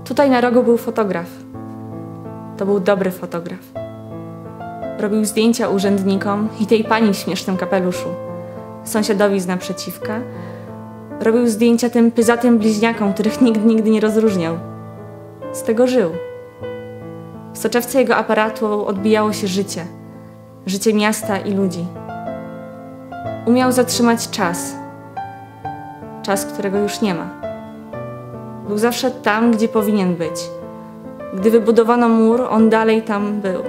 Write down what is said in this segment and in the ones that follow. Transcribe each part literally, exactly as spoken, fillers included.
Tutaj na rogu był fotograf. To był dobry fotograf. Robił zdjęcia urzędnikom i tej pani w śmiesznym kapeluszu, sąsiadowi z naprzeciwka. Robił zdjęcia tym pyzatym bliźniakom, których nikt nigdy nie rozróżniał. Z tego żył. W soczewce jego aparatu odbijało się życie. Życie miasta i ludzi. Umiał zatrzymać czas. Czas, którego już nie ma. Był zawsze tam, gdzie powinien być. Gdy wybudowano mur, on dalej tam był.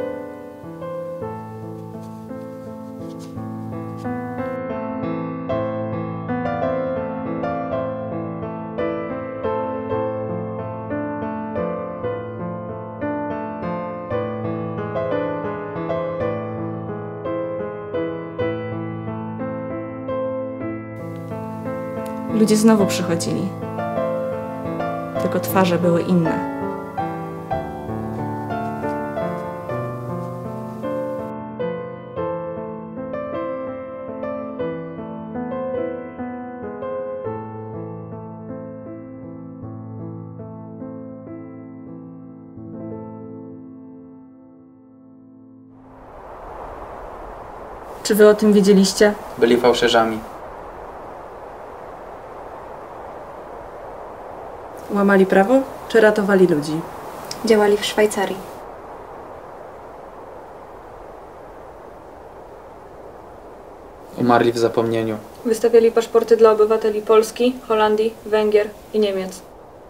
Ludzie znowu przychodzili. Tylko twarze były inne. Czy wy o tym wiedzieliście? Byli fałszerzami. Łamali prawo, czy ratowali ludzi? Działali w Szwajcarii. Umarli w zapomnieniu. Wystawiali paszporty dla obywateli Polski, Holandii, Węgier i Niemiec.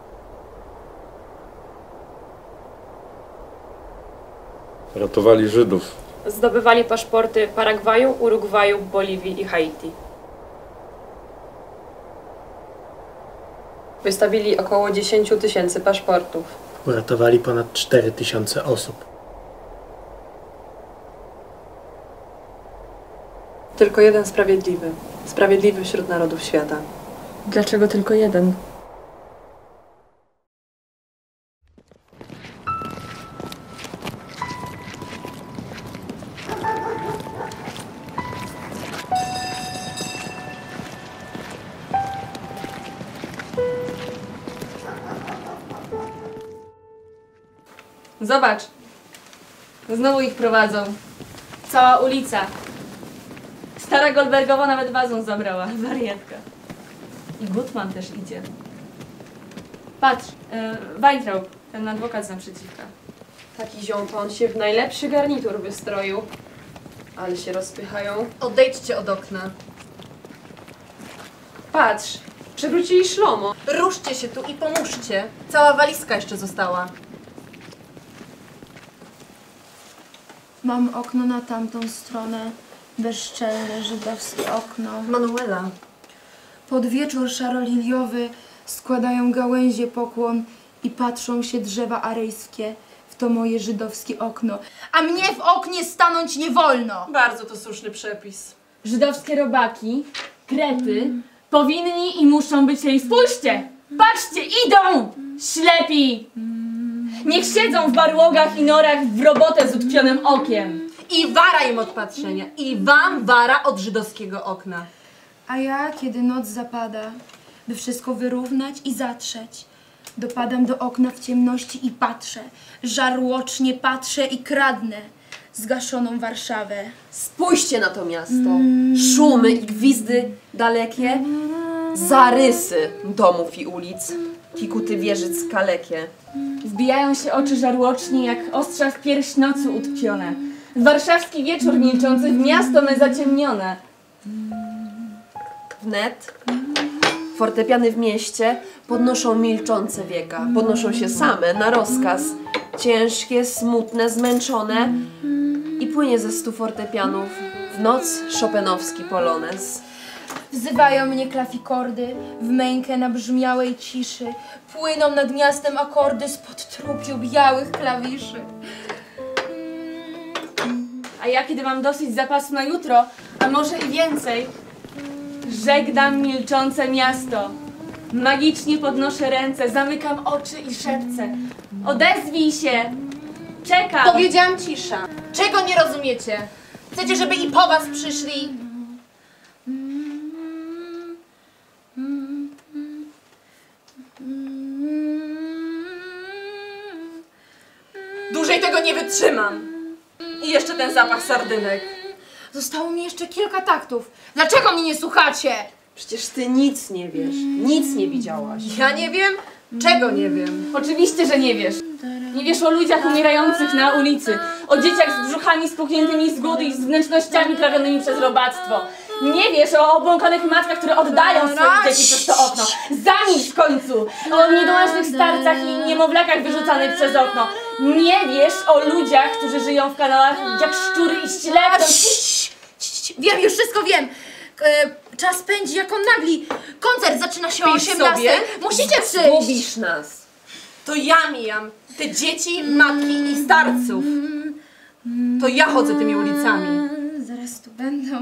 Ratowali Żydów. Zdobywali paszporty Paragwaju, Urugwaju, Boliwii i Haiti. Wystawili około dziesięć tysięcy paszportów. Uratowali ponad cztery tysiące osób. Tylko jeden sprawiedliwy. Sprawiedliwy wśród narodów świata. Dlaczego tylko jeden? Zobacz. Znowu ich prowadzą. Cała ulica. Stara Goldbergowa nawet wazon zabrała. Wariatka. I Gutman też idzie. Patrz, yy, Weintraub, ten adwokat z naprzeciwka. Taki ziom to on się w najlepszy garnitur wystroił. Ale się rozpychają. Odejdźcie od okna. Patrz, przewrócili szlomo. Ruszcie się tu i pomóżcie. Cała walizka jeszcze została. Mam okno na tamtą stronę. Bezczelne żydowskie okno. Manuela. Pod wieczór szaroliliowy składają gałęzie pokłon i patrzą się drzewa aryjskie w to moje żydowskie okno. A mnie w oknie stanąć nie wolno! Bardzo to słuszny przepis. Żydowskie robaki, krety, mm. powinni i muszą być jej. Spójrzcie! Patrzcie, idą! Ślepi! Niech siedzą w barłogach i norach w robotę z utkwionym okiem. I wara im od patrzenia. I wam wara od żydowskiego okna. A ja, kiedy noc zapada, by wszystko wyrównać i zatrzeć, dopadam do okna w ciemności i patrzę, żarłocznie patrzę i kradnę zgaszoną Warszawę. Spójrzcie na to miasto. Szumy i gwizdy dalekie, zarysy domów i ulic, kikuty wieżyc kalekie. Wbijają się oczy żarłocznie, jak ostrza w pierś nocy utkwione. W warszawski wieczór milczący, w miasto me zaciemnione. Wnet fortepiany w mieście podnoszą milczące wieka. Podnoszą się same, na rozkaz. Ciężkie, smutne, zmęczone. I płynie ze stu fortepianów w noc szopenowski polonez. Wzywają mnie klawikordy w mękę nabrzmiałej ciszy. Płyną nad miastem akordy spod trupiu białych klawiszy. A ja, kiedy mam dosyć zapasu na jutro, a może i więcej, żegnam milczące miasto. Magicznie podnoszę ręce, zamykam oczy i szepcę. Odezwij się! Czekam! Powiedziałam cisza. Czego nie rozumiecie? Chcecie, żeby i po was przyszli? nie wytrzymam. I jeszcze ten zapach sardynek. Zostało mi jeszcze kilka taktów. Dlaczego mnie nie słuchacie? Przecież ty nic nie wiesz. Nic nie widziałaś. Ja nie wiem, czego nie wiem. Oczywiście, że nie wiesz. Nie wiesz o ludziach umierających na ulicy, o dzieciach z brzuchami spuchniętymi z głodu i z wnętrznościami trawionymi przez robactwo. Nie wiesz o obłąkanych matkach, które oddają swoje dzieci przez to okno. Zamilcz w końcu! O niedołężnych starcach i niemowlakach wyrzucanych przez okno. Nie wiesz o ludziach, którzy żyją w kanałach jak szczury i ślepią. Wiem, już wszystko wiem. E, czas pędzi jak on nagli. Koncert zaczyna się o Pisz osiemnastej. sobie? Musicie przyjść. Zgubisz nas. To ja mijam te dzieci, matki i starców. To ja chodzę tymi ulicami. Zaraz tu będą.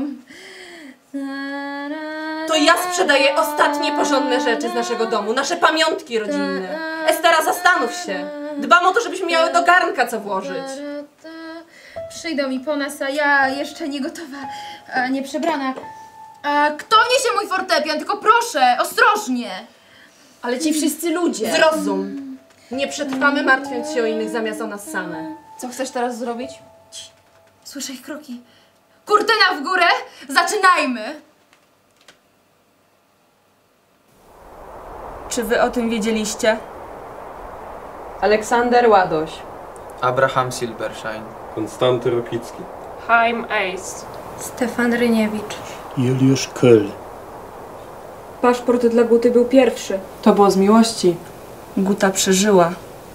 To ja sprzedaję ostatnie porządne rzeczy z naszego domu, nasze pamiątki rodzinne. Estera, zastanów się. Dbam o to, żebyśmy miały do garnka co włożyć. Przyjdą mi po nas, a ja jeszcze nie gotowa, a nie przebrana. A kto niesie mój fortepian? Tylko proszę, ostrożnie. Ale ci wszyscy ludzie. Zrozum. Nie przetrwamy martwiąc się o innych zamiast o nas same. Co chcesz teraz zrobić? Słyszę ich kroki. Kurtyna w górę, zaczynajmy. Czy wy o tym wiedzieliście? Aleksander Ładoś. Abraham Silberschein. Konstanty Rokicki. Chaim Eist. Stefan Ryniewicz. Juliusz Kyl. Paszport dla Guty był pierwszy. To było z miłości. Guta przeżyła.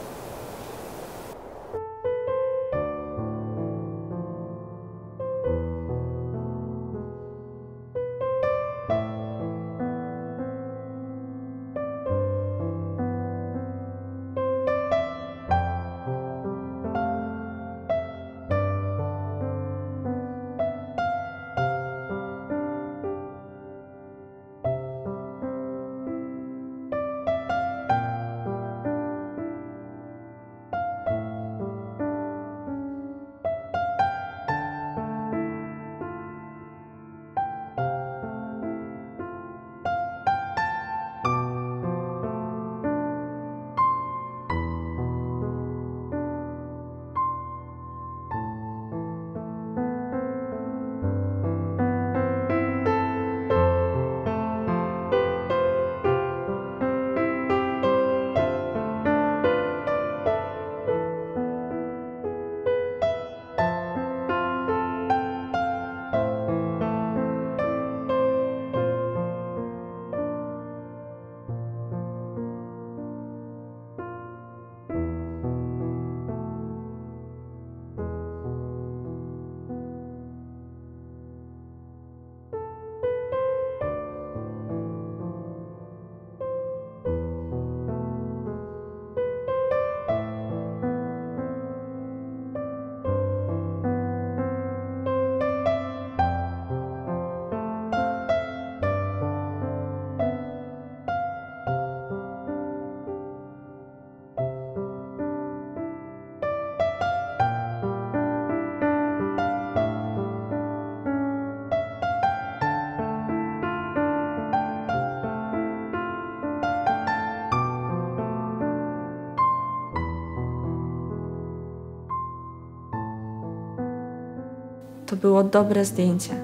To było dobre zdjęcie.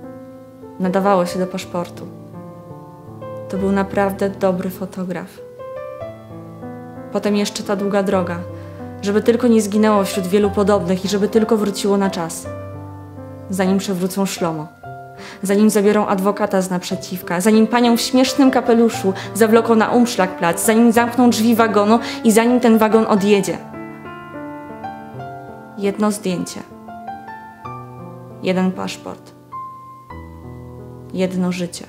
Nadawało się do paszportu. To był naprawdę dobry fotograf. Potem jeszcze ta długa droga, żeby tylko nie zginęło wśród wielu podobnych i żeby tylko wróciło na czas. Zanim przewrócą Szlomo, zanim zabiorą adwokata z naprzeciwka, zanim panią w śmiesznym kapeluszu zawloką na Umschlagplatz, zanim zamkną drzwi wagonu i zanim ten wagon odjedzie. Jedno zdjęcie. Jeden paszport. Jedno życie.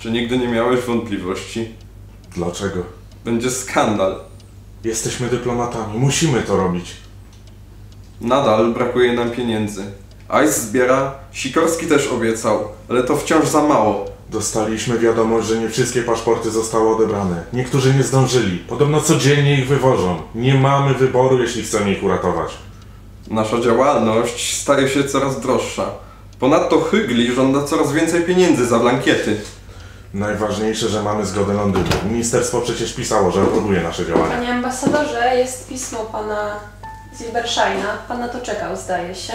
Czy nigdy nie miałeś wątpliwości? Dlaczego? Będzie skandal. Jesteśmy dyplomatami, musimy to robić. Nadal brakuje nam pieniędzy. Ice zbiera, Sikorski też obiecał, ale to wciąż za mało. Dostaliśmy wiadomość, że nie wszystkie paszporty zostały odebrane. Niektórzy nie zdążyli. Podobno codziennie ich wywożą. Nie mamy wyboru, jeśli chcemy ich uratować. Nasza działalność staje się coraz droższa. Ponadto Hygli żąda coraz więcej pieniędzy za blankiety. Najważniejsze, że mamy zgodę Londynu. Ministerstwo przecież pisało, że aprobuje nasze działania. Panie ambasadorze, jest pismo pana Silbersheina. Pan na to czekał, zdaje się.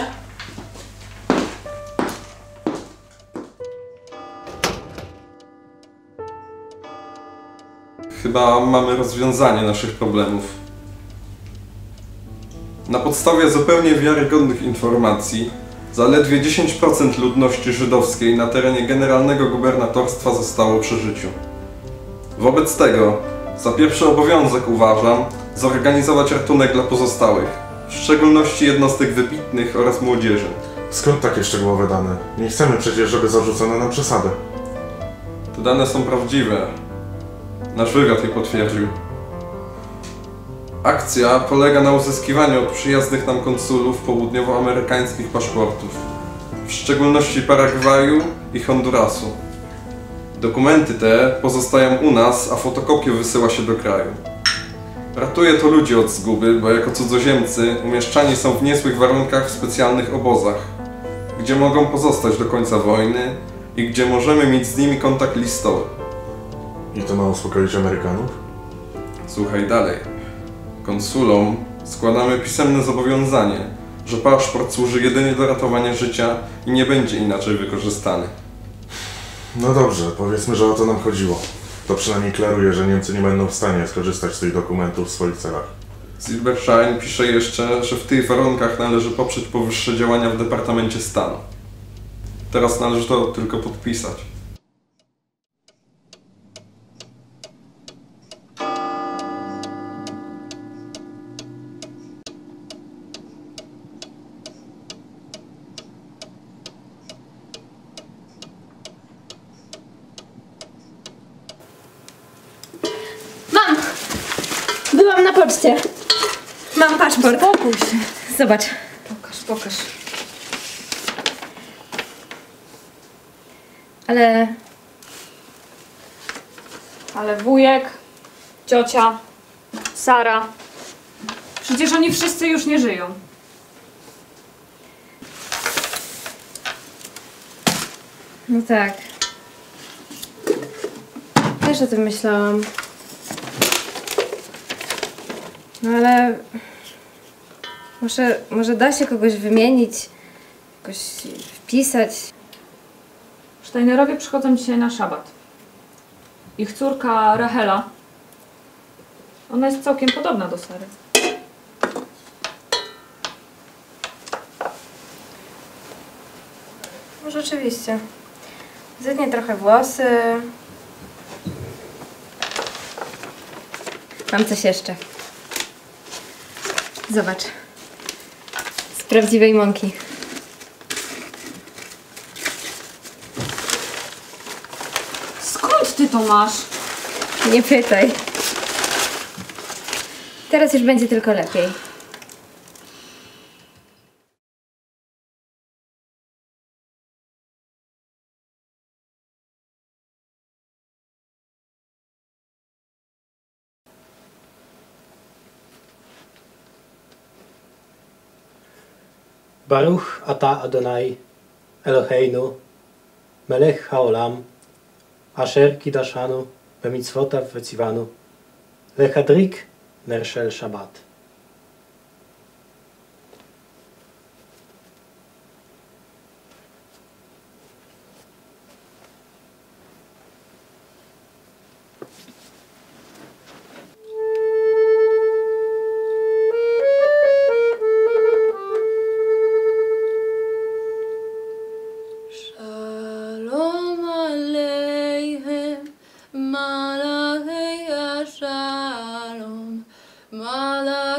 Chyba mamy rozwiązanie naszych problemów. Na podstawie zupełnie wiarygodnych informacji, zaledwie dziesięć procent ludności żydowskiej na terenie generalnego gubernatorstwa zostało przy życiu. Wobec tego, za pierwszy obowiązek uważam zorganizować ratunek dla pozostałych, w szczególności jednostek wybitnych oraz młodzieży. Skąd takie szczegółowe dane? Nie chcemy przecież, żeby zarzucono nam przesadę. Te dane są prawdziwe. Nasz wywiad je potwierdził. Akcja polega na uzyskiwaniu od przyjaznych nam konsulów południowoamerykańskich paszportów, w szczególności Paragwaju i Hondurasu. Dokumenty te pozostają u nas, a fotokopie wysyła się do kraju. Ratuje to ludzi od zguby, bo jako cudzoziemcy umieszczani są w niezłych warunkach w specjalnych obozach, gdzie mogą pozostać do końca wojny i gdzie możemy mieć z nimi kontakt listowy. I to ma uspokoić Amerykanów? Słuchaj dalej. Konsulom składamy pisemne zobowiązanie, że paszport służy jedynie do ratowania życia i nie będzie inaczej wykorzystany. No dobrze, powiedzmy, że o to nam chodziło. To przynajmniej klaruje, że Niemcy nie będą w stanie skorzystać z tych dokumentów w swoich celach. Silbershein pisze jeszcze, że w tych warunkach należy poprzeć powyższe działania w Departamencie Stanu. Teraz należy to tylko podpisać. Mam! Byłam na poczcie. Mam paszport. Spokój się. Zobacz. Pokaż, pokaż. Ale Ale wujek, ciocia, Sara. Przecież oni wszyscy już nie żyją. no tak. Też o tym myślałam. No ale może, może da się kogoś wymienić, jakoś wpisać. Steinerowie przychodzą dzisiaj na szabat. Ich córka Rahela, ona jest całkiem podobna do Sary. No rzeczywiście. Zetnie trochę włosy. Mam coś jeszcze. Zobacz. Z prawdziwej mąki. Skąd ty to masz? Nie pytaj. Teraz już będzie tylko lepiej. Baruch ata Adonai Eloheinu melech haolam asher kidashanu bemitzvotav vetzivanu lechadrik ner shel Shabbat. Shalom Aleichem, Malachei Shalom, Malachei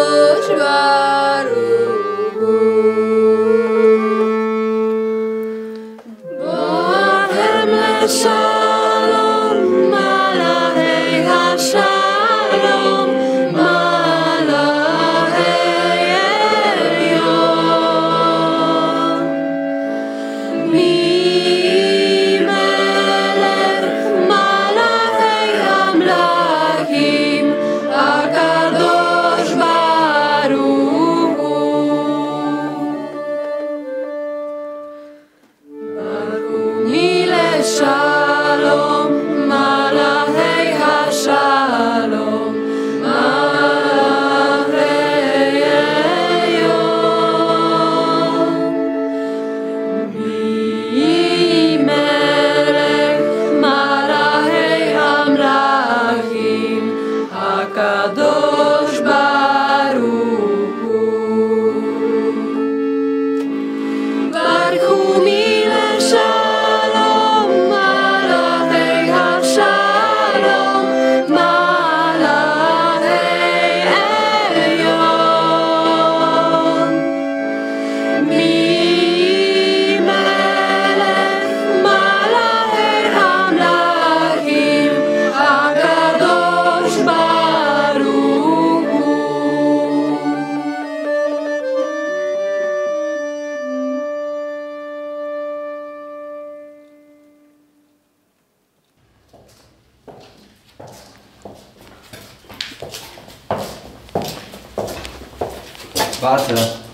Warte.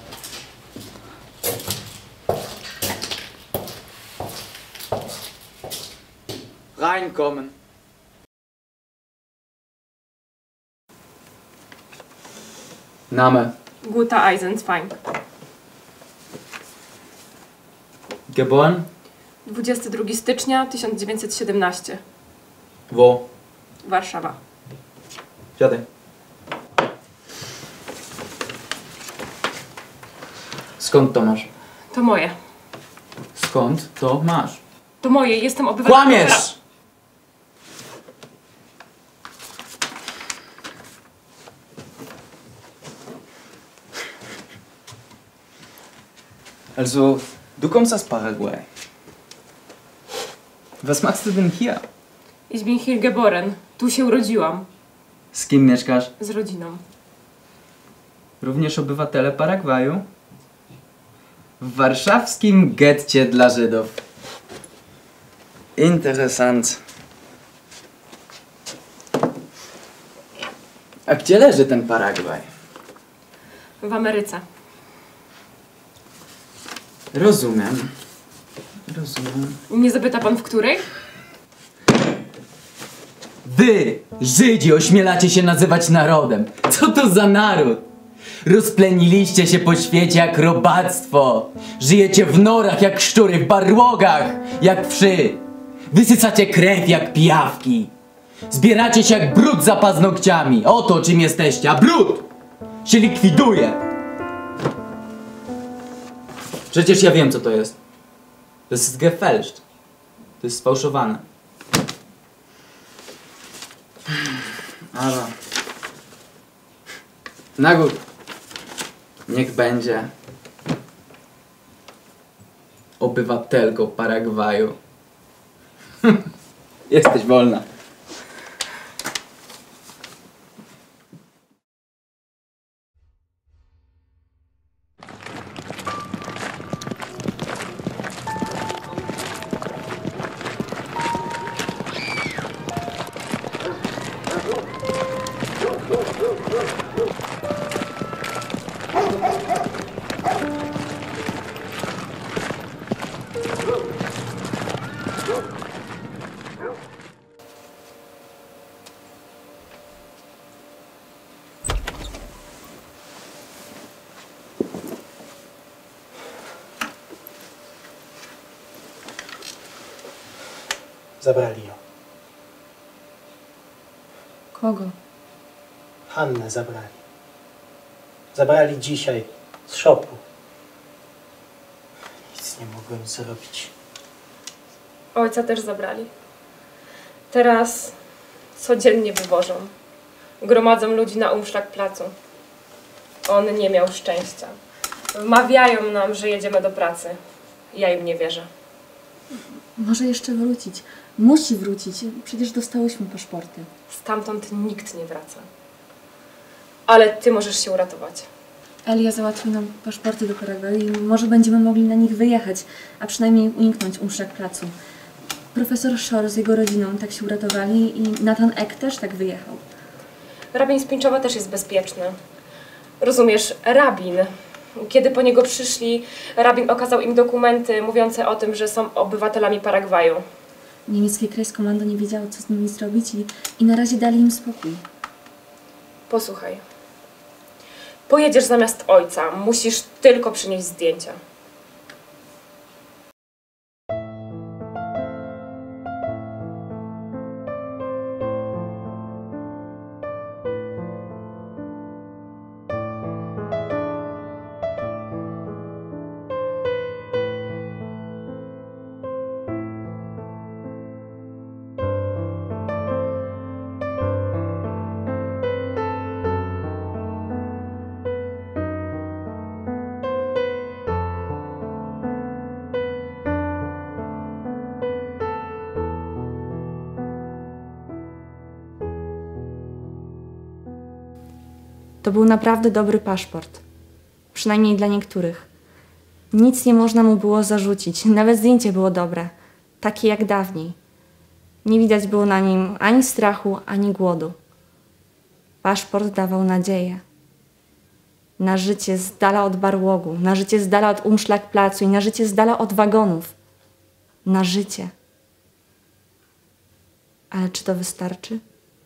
Reinkommen. Name. Guta Eisenzweig. Geboren? dwudziestego drugiego stycznia tysiąc dziewięćset siedemnaście. Wo? Warszawa. Siadaj. Skąd to masz? To moje. Skąd to masz? To moje, jestem obywatelem. Kłamiesz! Also, du kommst aus Paraguay. Was machst du denn hier? Ich bin hier geboren. Tu się urodziłam. Z kim mieszkasz? Z rodziną. Również obywatele Paragwaju? W warszawskim getcie dla Żydów. Interesant. A gdzie leży ten Paragwaj? W Ameryce. Rozumiem. Rozumiem. Nie zapyta pan w której? Wy, Żydzi, ośmielacie się nazywać narodem. Co to za naród? Rozpleniliście się po świecie jak robactwo. Żyjecie w norach jak szczury, w barłogach jak wszy. Wysysacie krew jak pijawki. Zbieracie się jak brud za paznokciami. Oto czym jesteście, a brud się likwiduje. Przecież ja wiem, co to jest. To jest gefälscht. To jest sfałszowane. Ale... Na gut. Niech będzie. Obywatelko Paragwaju. Jesteś wolna. Zabrali ją. Kogo? Hannę zabrali. Zabrali dzisiaj z szopu. Nic nie mogłem zrobić. Ojca też zabrali. Teraz codziennie wywożą. Gromadzą ludzi na umszlak placu. On nie miał szczęścia. Wmawiają nam, że jedziemy do pracy. Ja im nie wierzę. Może jeszcze wrócić. Musi wrócić. Przecież dostałyśmy paszporty. Stamtąd nikt nie wraca. Ale ty możesz się uratować. Elia załatwi nam paszporty do Paragwaju i może będziemy mogli na nich wyjechać, a przynajmniej uniknąć umszlak placu. Profesor Shore z jego rodziną tak się uratowali i Nathan Eck też tak wyjechał. Rabin z Pińczowa też jest bezpieczny. Rozumiesz, rabin. Kiedy po niego przyszli, rabin okazał im dokumenty mówiące o tym, że są obywatelami Paragwaju. Niemieckie Kreiskommando nie wiedziało, co z nimi zrobić i, i na razie dali im spokój. Posłuchaj. Pojedziesz zamiast ojca. Musisz tylko przynieść zdjęcia. To był naprawdę dobry paszport. Przynajmniej dla niektórych. Nic nie można mu było zarzucić. Nawet zdjęcie było dobre. Takie jak dawniej. Nie widać było na nim ani strachu, ani głodu. Paszport dawał nadzieję. Na życie z dala od Barłogu, na życie z dala od umszlak placu i na życie z dala od wagonów. Na życie. Ale czy to wystarczy?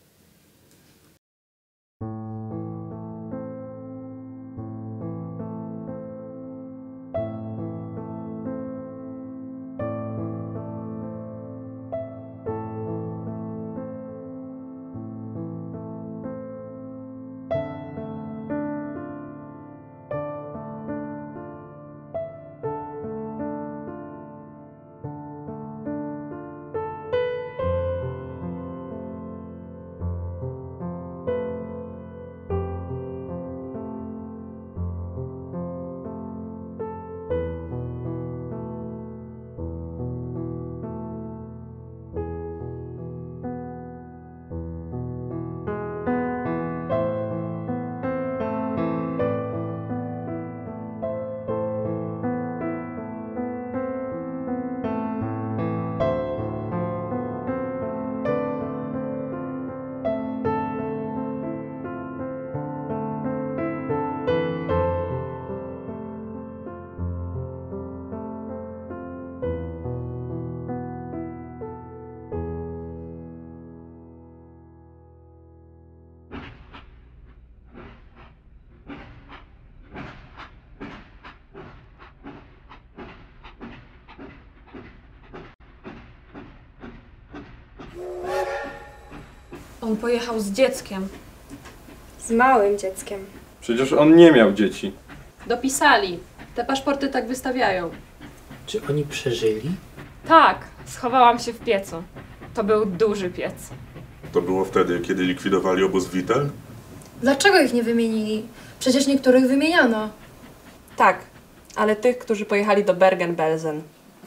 On pojechał z dzieckiem. Z małym dzieckiem. Przecież on nie miał dzieci. Dopisali. Te paszporty tak wystawiają. Czy oni przeżyli? Tak, schowałam się w piecu. To był duży piec. To było wtedy, kiedy likwidowali obóz Witel? Dlaczego ich nie wymienili? Przecież niektórych wymieniano. Tak, ale tych, którzy pojechali do Bergen-Belsen.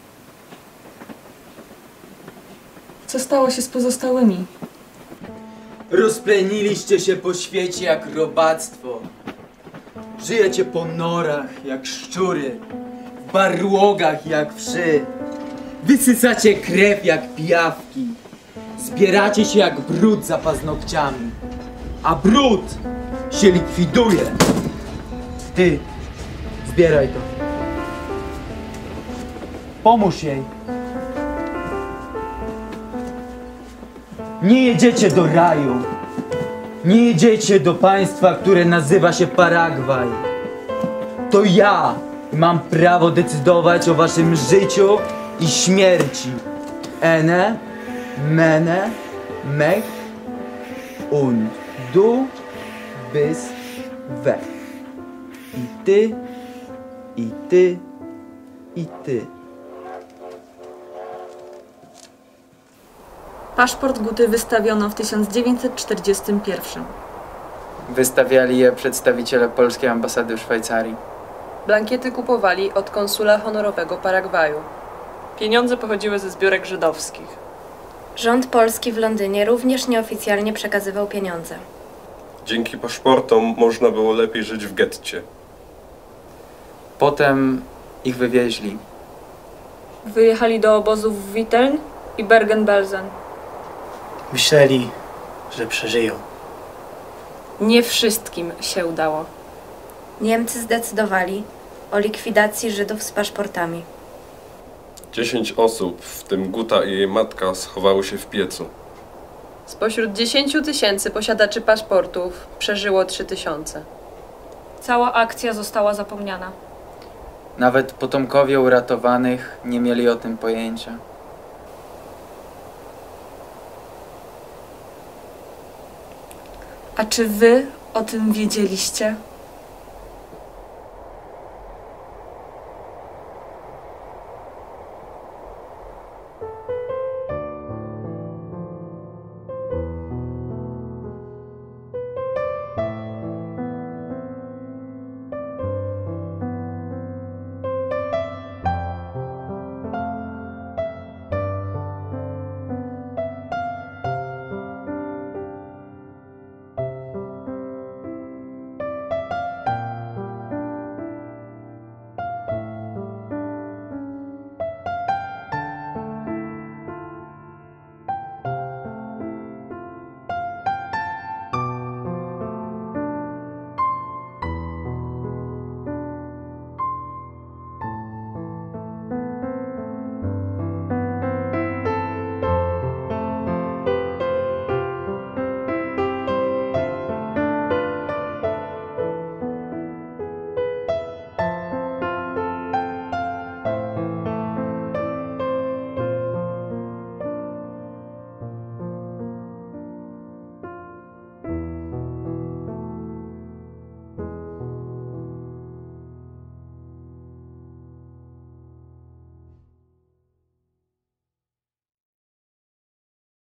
Co stało się z pozostałymi? Rozpleniliście się po świecie jak robactwo. Żyjecie po norach jak szczury, w barłogach jak wszy. Wysysacie krew jak pijawki. Zbieracie się jak brud za paznokciami. A brud się likwiduje. Ty, zbieraj to. Pomóż jej. Nie jedziecie do raju. Nie jedziecie do państwa, które nazywa się Paragwaj. To ja mam prawo decydować o waszym życiu i śmierci. Ene, mene, mech und du bist weg. I ty, i ty, i ty. Paszport Guty wystawiono w tysiąc dziewięćset czterdziestym pierwszym. Wystawiali je przedstawiciele polskiej ambasady w Szwajcarii. Blankiety kupowali od konsula honorowego Paragwaju. Pieniądze pochodziły ze zbiórek żydowskich. Rząd polski w Londynie również nieoficjalnie przekazywał pieniądze. Dzięki paszportom można było lepiej żyć w getcie. Potem ich wywieźli. Wyjechali do obozów w Witteln i Bergen-Belsen. Myśleli, że przeżyją. Nie wszystkim się udało. Niemcy zdecydowali o likwidacji Żydów z paszportami. Dziesięć osób, w tym Guta i jej matka, schowały się w piecu. Spośród dziesięciu tysięcy posiadaczy paszportów przeżyło trzy tysiące. Cała akcja została zapomniana. Nawet potomkowie uratowanych nie mieli o tym pojęcia. A czy wy o tym wiedzieliście?